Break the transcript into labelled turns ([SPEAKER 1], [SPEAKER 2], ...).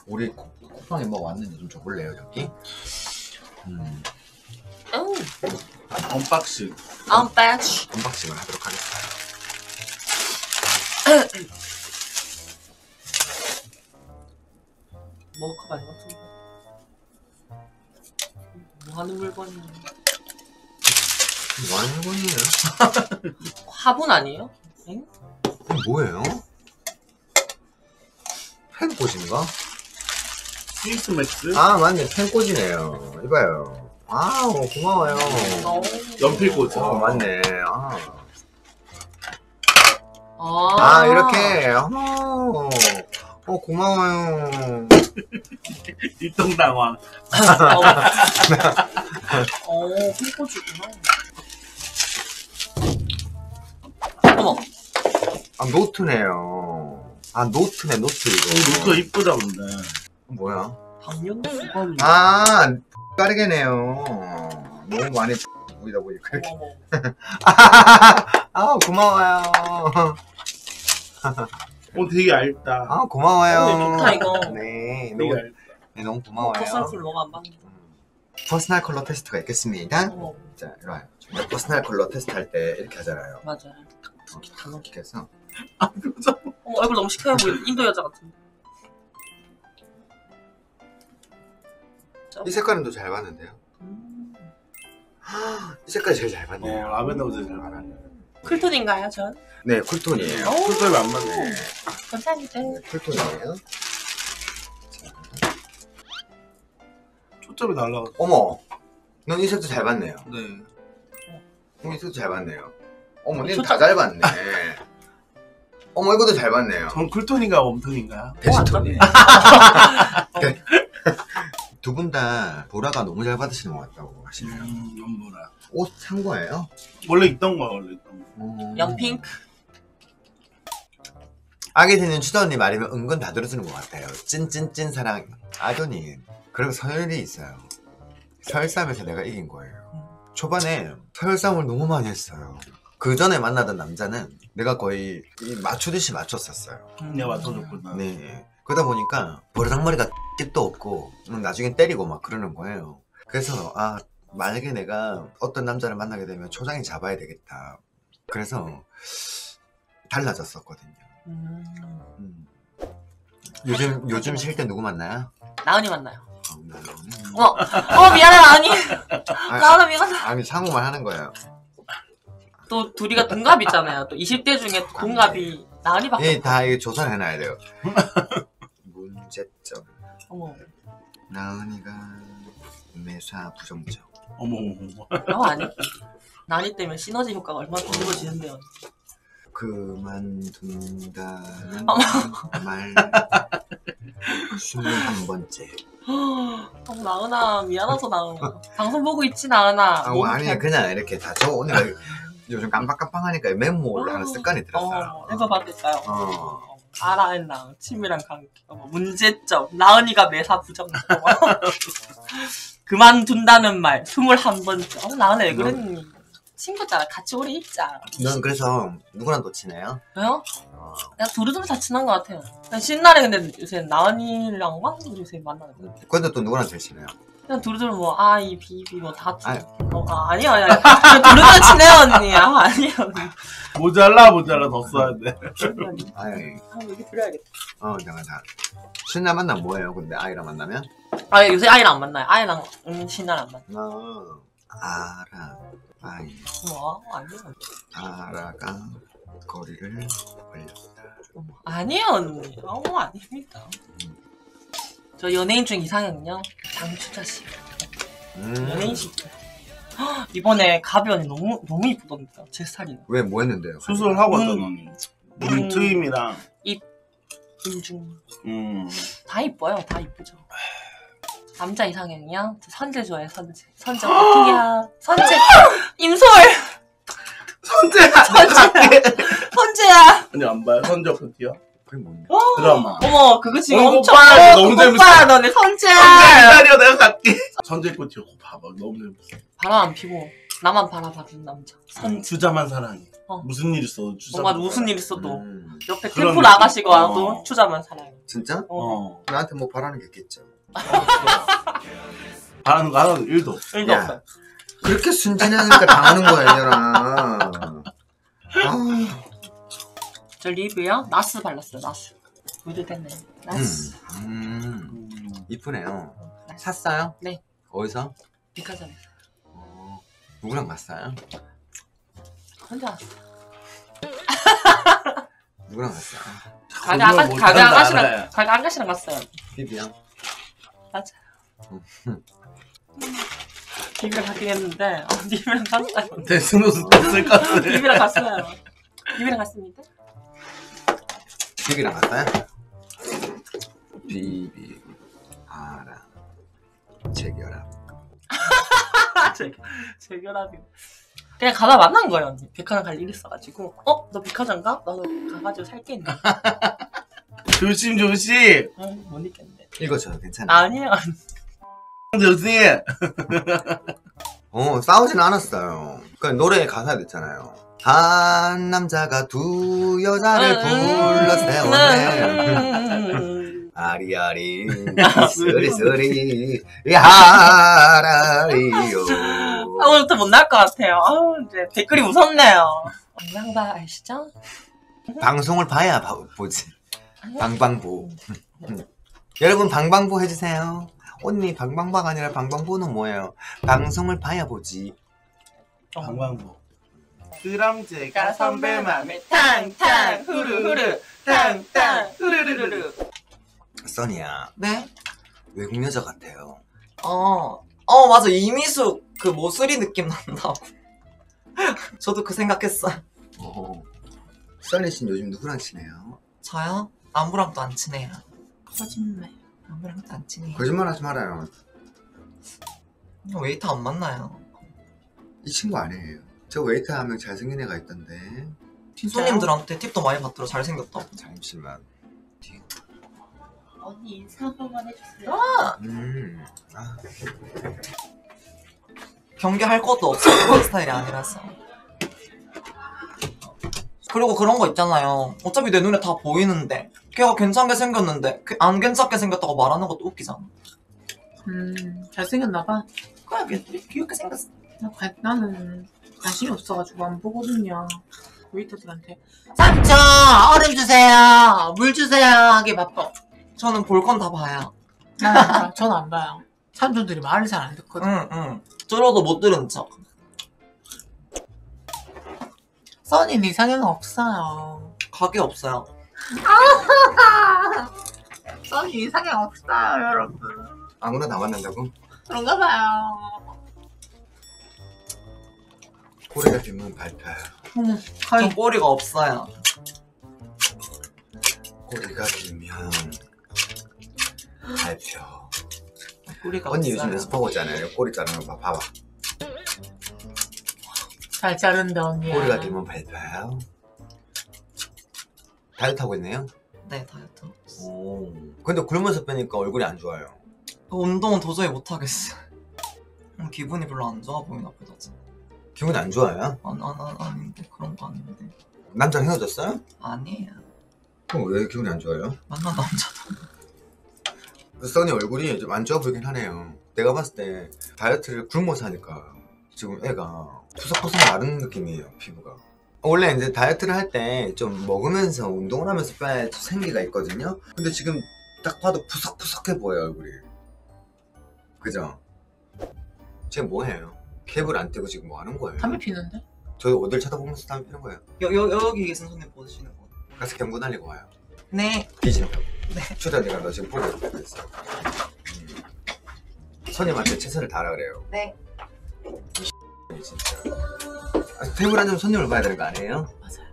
[SPEAKER 1] 우리 쿠팡에 뭐 왔는지 좀 줘볼래요 여기?
[SPEAKER 2] 언박싱.
[SPEAKER 1] 언박싱을 하도록 하겠어요.
[SPEAKER 3] 머그컵 아닌 것 같은데. 뭐 하는 물건이에요?
[SPEAKER 1] 뭐 하는 물건이에요?
[SPEAKER 3] 화분 아니에요? 응?
[SPEAKER 1] 이게 뭐예요? 펜꽂인가?
[SPEAKER 2] 스위스맥스.
[SPEAKER 1] 아 맞네, 펜꽂이네요. 이봐요. 아우 고마워요.
[SPEAKER 2] 연필꽂이.
[SPEAKER 1] 맞네. 아 이렇게. 고마워요.
[SPEAKER 2] 뒷동당황.
[SPEAKER 3] 핑크주구나. 어머.
[SPEAKER 1] 아 노트네요. 아 노트네, 노트 이거.
[SPEAKER 2] 노트 이쁘다 근데.
[SPEAKER 1] 뭐야?
[SPEAKER 3] 당연히 수건이.
[SPEAKER 1] 아 까르게네요. 너무 많이 보이다 보니까 이렇게. 아 고마워요.
[SPEAKER 2] 되게 얇다.
[SPEAKER 1] 아 고마워요.
[SPEAKER 3] 좋다 이거.
[SPEAKER 1] 네,
[SPEAKER 2] 되게
[SPEAKER 1] 너무,
[SPEAKER 2] 얇다.
[SPEAKER 1] 네, 너무 고마워요.
[SPEAKER 3] 퍼스널 컬러가 안 맞네.
[SPEAKER 1] 퍼스널 컬러 테스트가 있겠습니다.
[SPEAKER 3] 어머.
[SPEAKER 1] 자 이리 와요. 저희가 퍼스널 컬러 테스트 할 때 이렇게 하잖아요.
[SPEAKER 3] 맞아요.
[SPEAKER 1] 이렇게 해서
[SPEAKER 3] 어머 얼굴 너무 시크해 보여. 인도 여자 같은데.
[SPEAKER 1] 이 색깔은 더 잘 봤는데요. 이 색깔이 제일 잘 봤네요.
[SPEAKER 2] 라벤더 잘 알아요.
[SPEAKER 3] 쿨톤인가요, 전?
[SPEAKER 1] 네, 쿨톤이에요.
[SPEAKER 2] 쿨톤이 안 맞네.
[SPEAKER 3] 감사합니다.
[SPEAKER 1] 네, 쿨톤이에요.
[SPEAKER 2] 초점이 날라갔어.
[SPEAKER 1] 어머, 넌 이 색도 잘 봤네요.
[SPEAKER 2] 네.
[SPEAKER 1] 이 색도 잘 봤네요. 어머, 니는 다 잘 봤네. 어머, 이것도 잘 봤네요.
[SPEAKER 2] 전 쿨톤인가 웜톤인가요?
[SPEAKER 1] 베스톤이에요. 두 분 다 보라가 너무 잘 받으시는 것 같다고 하시네요.
[SPEAKER 2] 연보라.
[SPEAKER 1] 옷 산 거예요?
[SPEAKER 2] 원래 있던 거야, 원래 있던 거.
[SPEAKER 3] 연핑크.
[SPEAKER 1] 악이 되는 추다 언니 말이면 은근 다 들어주는 것 같아요. 찐찐찐 사랑 아도님. 그리고 서열이 있어요. 서열싸움에서 내가 이긴 거예요. 초반에 서열싸움을 너무 많이 했어요. 그 전에 만나던 남자는 내가 거의 맞추듯이 맞췄었어요.
[SPEAKER 2] 내가 맞춰줬구나.
[SPEAKER 1] 네. 그러다 보니까 버르장머리가 깃도 없고 나중엔 때리고 막 그러는 거예요. 그래서 만약에 내가 어떤 남자를 만나게 되면 초장이 잡아야 되겠다. 그래서 달라졌었거든요. 요즘 쉴 때 누구 만나요?
[SPEAKER 3] 나은이 만나요.
[SPEAKER 1] 나은이.
[SPEAKER 3] 미안해 나은이. 나은아 미안해.
[SPEAKER 1] 아니 상호만 하는 거예요.
[SPEAKER 3] 또 둘이가 동갑이잖아요. 또 20대 중에 동갑이 나은이밖에.
[SPEAKER 1] 예, 다 이게 조사해놔야 돼요. 문제점.
[SPEAKER 3] 어머.
[SPEAKER 1] 나은이가 매사 부정적.
[SPEAKER 2] 어머.
[SPEAKER 3] 아니. 나은이 때문에 시너지 효과가 얼마나 뒤집어지는데요.
[SPEAKER 1] 그만둔다는 말 21번째.
[SPEAKER 3] 나은아 미안해서 나은아. 방송 보고 있지 나은아.
[SPEAKER 1] 아니 그냥 이렇게 다 저 오늘 요즘 깜빡깜빡하니까 메모를 하는 습관이 들었어요.
[SPEAKER 3] 해서 받을까요? 알아했나 친밀한 관계. 문제점 나은이가 매사 부정적. 그만둔다는 말 21번째. 나은아 왜 그랬니? 친구잖아. 같이 오래 있자.
[SPEAKER 1] 넌 그래서 누구랑 더 친해요?
[SPEAKER 3] 왜요? 그냥 두루두루 다 친한 것 같아요. 신나래 근데 요새 나은이랑만 요새 만나는 거.
[SPEAKER 1] 근데 또 누구랑 제일 친해요?
[SPEAKER 3] 그냥 두루두루 뭐 아이 비비 뭐 다 친해.
[SPEAKER 1] 아니.
[SPEAKER 3] 아니야. 두루두루 친해요 언니야. 아니야.
[SPEAKER 2] 모자라 더 써야 돼.
[SPEAKER 1] 아이.
[SPEAKER 3] 얘기 드려야겠다.
[SPEAKER 1] 내가 다. 신나 만나면 뭐예요? 근데 아이랑 만나면?
[SPEAKER 3] 요새 아이랑 안 만나요. 아이랑 신나랑 안 만나.
[SPEAKER 1] 아라 아이.
[SPEAKER 3] 아니요.
[SPEAKER 1] 아라가 거리를 벌렸다.
[SPEAKER 3] 아니요 언니. 아닙니다. 저 연예인 중 이상형은요 장추자 씨. 연예인식. 이번에 가변이 너무 이쁘던데 제 스타일이.
[SPEAKER 1] 왜 뭐 했는데요?
[SPEAKER 2] 수술하고 왔잖아. 눈 트임이랑
[SPEAKER 3] 입 인중.
[SPEAKER 2] 다
[SPEAKER 3] 이뻐요. 다 이쁘죠. 남자 이상형이요? 선재 좋아해. 선재 어떻게야? 선재 임솔.
[SPEAKER 2] 선재야.
[SPEAKER 3] 선재야.
[SPEAKER 2] 아니 안 봐요. 선재 어떻게요?
[SPEAKER 1] 그게 뭔데?
[SPEAKER 2] 드라마.
[SPEAKER 3] 어머 그거 지금 엄청
[SPEAKER 2] 오빠 너무 재밌어.
[SPEAKER 3] 오빠야 너네 선재.
[SPEAKER 2] 기다려 내가 갈게. 선재 꽃이요. 봐봐 너무 재밌어.
[SPEAKER 3] 바람 안 피고 나만 바라봐주는 남자.
[SPEAKER 2] 주자만 사랑해. 무슨 일 있어?
[SPEAKER 3] 정말 무슨 일 있어도 옆에
[SPEAKER 2] 그런
[SPEAKER 3] 캠프
[SPEAKER 2] 느낌?
[SPEAKER 3] 나가시고 와도
[SPEAKER 2] 어.
[SPEAKER 3] 추자만 살아요.
[SPEAKER 1] 진짜?
[SPEAKER 2] 어.
[SPEAKER 1] 나한테 뭐 바라는 게 있겠죠.
[SPEAKER 2] 바라는 거 하나도 1도.
[SPEAKER 3] 일도
[SPEAKER 1] 야.
[SPEAKER 3] 없어요.
[SPEAKER 1] 그렇게 순진하니까 당하는 거야, 얘들아. 아.
[SPEAKER 3] 저 립이요? 나스 발랐어요. 나스. 무드 됐네. 나스.
[SPEAKER 1] 이쁘네요. 샀어요?
[SPEAKER 3] 네.
[SPEAKER 1] 어디서?
[SPEAKER 3] 백화점에서.
[SPEAKER 1] 누구랑 갔어요?
[SPEAKER 3] 혼자 왔어.
[SPEAKER 1] 누구랑 갔어요?
[SPEAKER 3] 가게 아가씨랑 갔어요.
[SPEAKER 1] 비비랑?
[SPEAKER 3] 맞아요. 님이랑 갔긴 했는데 님이랑 갔어요.
[SPEAKER 2] 데스노트 뗐을 것 같아.
[SPEAKER 3] 님이랑 갔어요. 님이랑 갔습니다.
[SPEAKER 1] 비비랑 갔어요? 비비 아라 재결합.
[SPEAKER 3] 제 결합이. 그냥 가다 만난 거예요. 언니. 백화점 갈 일 있어가지고 너 백화점 가? 나도 가가지고 살게 했네.
[SPEAKER 2] 조심.
[SPEAKER 3] 못 입겠는데.
[SPEAKER 1] 읽어줘요. 괜찮아요.
[SPEAKER 3] 아니에요.
[SPEAKER 2] 조심.
[SPEAKER 1] 싸우진 않았어요. 그 노래에 가사가 있잖아요. 한 남자가 두 여자를 불러 세웠네. 아리아리 스리스리 야라리요.
[SPEAKER 3] 오늘부터 못 나올 것 같아요. 이제 댓글이 무섭네요. 영상바 아시죠?
[SPEAKER 1] 방송을 봐야 보지. 방방보. 여러분 방방보 해주세요. 언니 방방보가 아니라 방방보는 뭐예요? 방송을 봐야 보지.
[SPEAKER 2] 방방보. 드럼제가
[SPEAKER 3] 선배
[SPEAKER 2] 선배 맘에
[SPEAKER 3] 맘에 탕탕 후루후루 탕탕 후루루루.
[SPEAKER 1] 써니야
[SPEAKER 4] 네?
[SPEAKER 1] 외국 여자 같아요.
[SPEAKER 4] 맞아. 이미숙 그 모슬이 느낌 난다고. 저도 그 생각했어요.
[SPEAKER 1] 써니 씨는 요즘 누구랑 친해요?
[SPEAKER 4] 저요? 아무랑도 안 친해요.
[SPEAKER 3] 거짓말.
[SPEAKER 4] 아무랑도 안 친해요.
[SPEAKER 1] 거짓말 하지 말아요.
[SPEAKER 4] 웨이터 안 만나요.
[SPEAKER 1] 이 친구 아니에요. 저 웨이터 한 명 잘생긴 애가 있던데.
[SPEAKER 4] 손님들한테 팁도 많이 받더라. 잘생겼다고.
[SPEAKER 1] 잠시만.
[SPEAKER 3] 언니 인사 한 번만 해주세요.
[SPEAKER 4] 경계할 것도 없어요. 그런 스타일이 아니라서. 그리고 그런 거 있잖아요. 어차피 내 눈에 다 보이는데 걔가 괜찮게 생겼는데 안 괜찮게 생겼다고 말하는 것도 웃기잖아.
[SPEAKER 5] 잘생겼나봐.
[SPEAKER 4] 그래, 귀엽게 생겼어.
[SPEAKER 5] 나는 관심이 없어가지고 안 보거든요. 웨이터들한테
[SPEAKER 4] 삼촌 얼음 주세요, 물 주세요 하기 바빠. 저는 볼 건 다 봐요.
[SPEAKER 5] 저는 안 봐요. 삼촌들이 말을 잘 안 듣거든.
[SPEAKER 4] 응. 들어도 못 들은 척.
[SPEAKER 5] 써니는 이상형 없어요.
[SPEAKER 4] 가게 없어요.
[SPEAKER 5] 써니 이상형 없어요, 여러분.
[SPEAKER 1] 아무나 다 만난다고?
[SPEAKER 5] 그런가 봐요.
[SPEAKER 1] 꼬리가 길면 밟혀요.
[SPEAKER 5] 어머,
[SPEAKER 4] 전 꼬리가 없어요.
[SPEAKER 1] 꼬리가 길면 밟혀.
[SPEAKER 4] 꼬리가
[SPEAKER 1] 언니
[SPEAKER 4] 없어요.
[SPEAKER 1] 요즘 연습하고 있잖아요. 꼬리 자르는 거 봐봐.
[SPEAKER 5] 잘 자른다, 언니야.
[SPEAKER 1] 꼬리가 길면 밟혀요. 다이어트 하고 있네요?
[SPEAKER 4] 네, 다이어트.
[SPEAKER 1] 근데 굶어서 빼니까 얼굴이 안 좋아요.
[SPEAKER 4] 운동은 도저히 못하겠어. 기분이 별로 안 좋아 보이나 보다.
[SPEAKER 1] 기분이 안 좋아요?
[SPEAKER 4] 아닌데, 그런 거 아닌데.
[SPEAKER 1] 남자랑 헤어졌어요?
[SPEAKER 4] 아니에요.
[SPEAKER 1] 그럼 왜 기분이 안 좋아요?
[SPEAKER 4] 만난 남자도.
[SPEAKER 1] 써니 얼굴이 좀 안 좋아 보이긴 하네요. 내가 봤을 때 다이어트를 굶어서 하니까 지금 애가 푸석푸석 마른 느낌이에요, 피부가. 원래 이제 다이어트를 할 때 좀 먹으면서 운동을 하면서 빼야 생기가 있거든요. 근데 지금 딱 봐도 푸석푸석해 보여요, 얼굴이. 그죠? 지금 뭐해요? 캡을 안 떼고 지금 뭐 하는 거예요?
[SPEAKER 5] 담배 피는데?
[SPEAKER 1] 저희 어딜 쳐다보면서 담배 피는 거예요.
[SPEAKER 4] 여기 계신 손님 보시는 거.
[SPEAKER 1] 가서 경고 날리고 와요.
[SPEAKER 4] 네.
[SPEAKER 1] 뒤진다고. 초대가 너 지금 보고 있다 그랬어. 손님한테 최선을 다하라 그래요.
[SPEAKER 4] 네.
[SPEAKER 1] 진짜. 테이블 앉으면 손님을 봐야 되는 거 아니에요?
[SPEAKER 5] 맞아요.